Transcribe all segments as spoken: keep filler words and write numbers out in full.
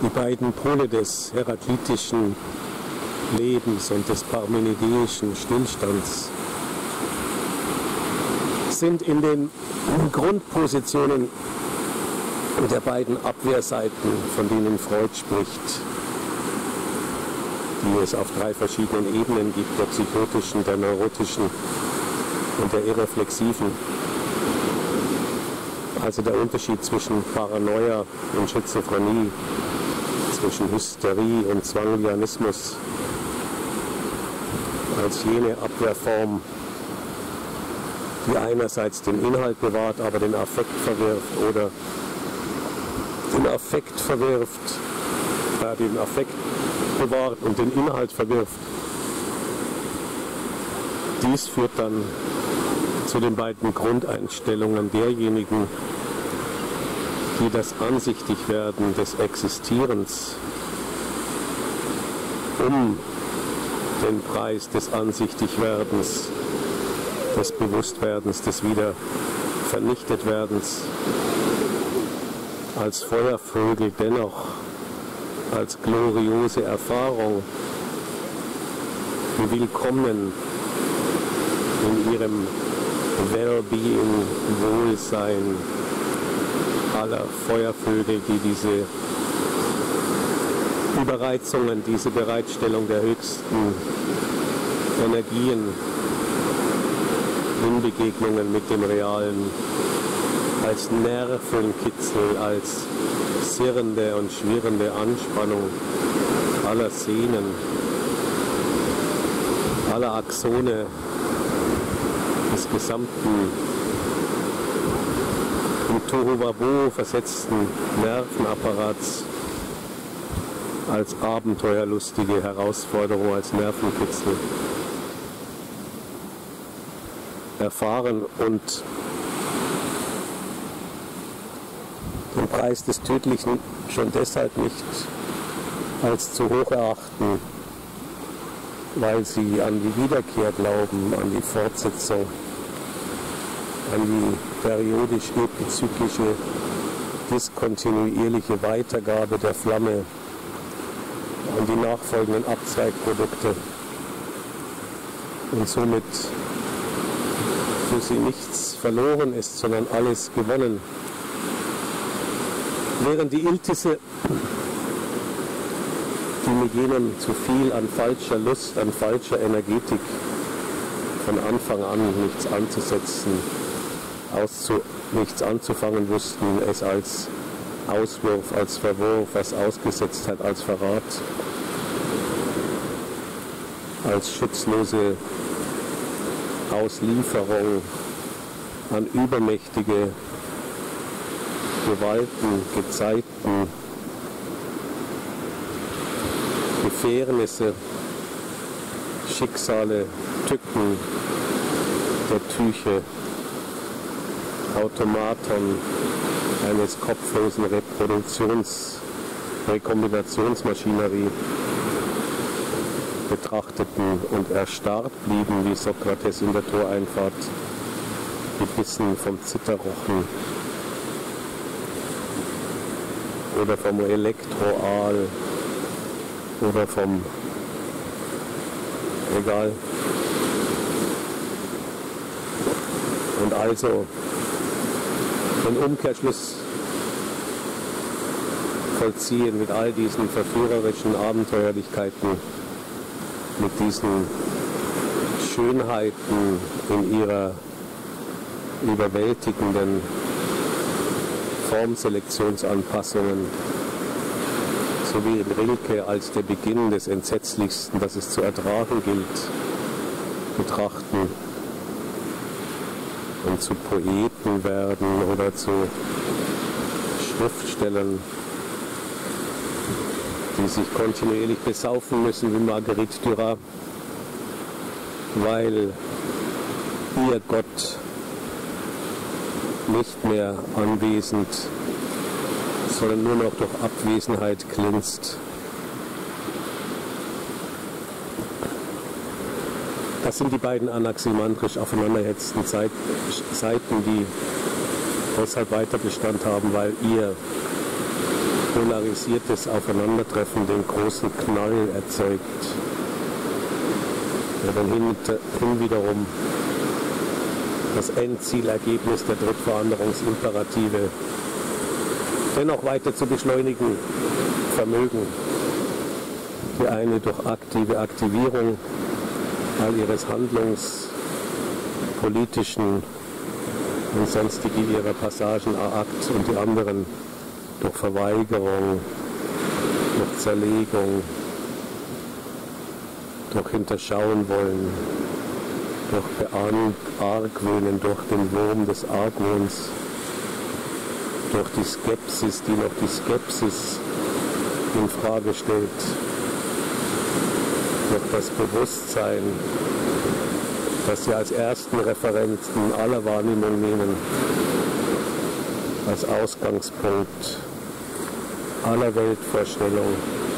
Die beiden Pole des heraklitischen Lebens und des parmenideischen Stillstands sind in den Grundpositionen der beiden Abwehrseiten, von denen Freud spricht, die es auf drei verschiedenen Ebenen gibt, der psychotischen, der neurotischen und der irreflexiven. Also der Unterschied zwischen Paranoia und Schizophrenie, zwischen Hysterie und Zwanglianismus als jene Abwehrform, die einerseits den Inhalt bewahrt, aber den Affekt verwirft, oder den Affekt verwirft, äh, den Affekt bewahrt und den Inhalt verwirft. Dies führt dann zu den beiden Grundeinstellungen derjenigen, die das Ansichtigwerden des Existierens um den Preis des Ansichtigwerdens, des Bewusstwerdens, des Wiedervernichtetwerdens als Feuervögel dennoch als gloriose Erfahrung willkommen in ihrem Wellbeing, Wohlsein aller Feuervögel, die diese Überreizungen, diese Bereitstellung der höchsten Energien in Begegnungen mit dem Realen als Nervenkitzel, als sirrende und schwirrende Anspannung aller Sehnen, aller Axone des gesamten im Tohuwabohu versetzten Nervenapparats als abenteuerlustige Herausforderung, als Nervenkitzel erfahren und den Preis des Tödlichen schon deshalb nicht als zu hoch erachten, weil sie an die Wiederkehr glauben, an die Fortsetzung, an die periodisch-epizyklische, diskontinuierliche Weitergabe der Flamme, an die nachfolgenden Abzweigprodukte und somit für sie nichts verloren ist, sondern alles gewonnen. Während die Iltisse, die mit jenem zu viel an falscher Lust, an falscher Energetik von Anfang an nichts anzusetzen, auszu, nichts anzufangen wussten, es als Auswurf, als Verwurf, als Ausgesetztheit, als Verrat, als schutzlose Auslieferung an übermächtige Gewalten, Gezeiten, Gefährnisse, Schicksale, Tücken der Tüche, Automaton eines kopflosen Reproduktions-, Rekombinationsmaschinerie betrachteten und erstarrt blieben, wie Sokrates in der Toreinfahrt, gebissen vom Zitterrochen oder vom Elektroaal oder vom, egal. Und also den Umkehrschluss vollziehen mit all diesen verführerischen Abenteuerlichkeiten, mit diesen Schönheiten in ihrer überwältigenden Formselektionsanpassungen, sowie in Rilke als der Beginn des Entsetzlichsten, das es zu ertragen gilt, betrachten und zu Poeten werden oder zu Schriftstellern, die sich kontinuierlich besaufen müssen wie Marguerite Duras, weil ihr Gott nicht mehr anwesend, sondern nur noch durch Abwesenheit glänzt. Das sind die beiden anaximantrisch aufeinandergesetzten Seiten, die deshalb weiter Bestand haben, weil ihr polarisiertes Aufeinandertreffen den großen Knall erzeugt, der dann hin, hin wiederum das Endzielergebnis der Drittveranderungsimperative dennoch weiter zu beschleunigen vermögen. Die eine durch aktive Aktivierung all ihres Handlungs, politischen und sonstige ihrer Passagen à acte und die anderen durch Verweigerung, durch Zerlegung, durch Hinterschauen wollen, durch Beargwöhnen, durch den Wurm des Argwohns, durch die Skepsis, die noch die Skepsis in Frage stellt, durch das Bewusstsein, das sie als ersten Referenten aller Wahrnehmung nehmen, als Ausgangspunkt aller Weltvorstellung,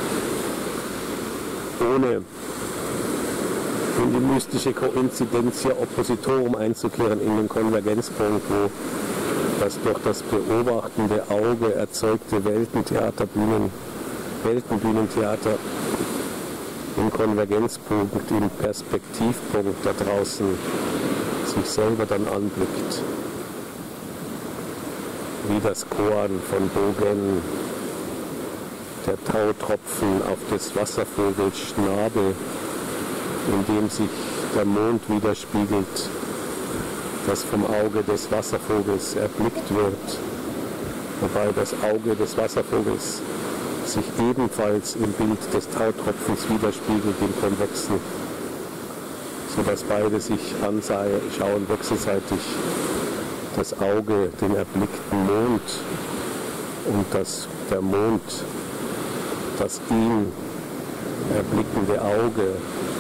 ohne in die mystische Coincidentia Oppositorum einzukehren, in den Konvergenzpunkt, wo das durch das beobachtende Auge erzeugte Weltentheaterbühnen, Weltenbühnentheater im Konvergenzpunkt, im Perspektivpunkt da draußen sich selber dann anblickt. Wie das Korn von Bogen, der Tautropfen auf des Wasservogels Schnabel, in dem sich der Mond widerspiegelt, das vom Auge des Wasservogels erblickt wird, wobei das Auge des Wasservogels sich ebenfalls im Bild des Tautropfens widerspiegelt, im Konvexen, sodass beide sich anschauen wechselseitig, das Auge den erblickten Mond und das, der Mond das ihn erblickende Auge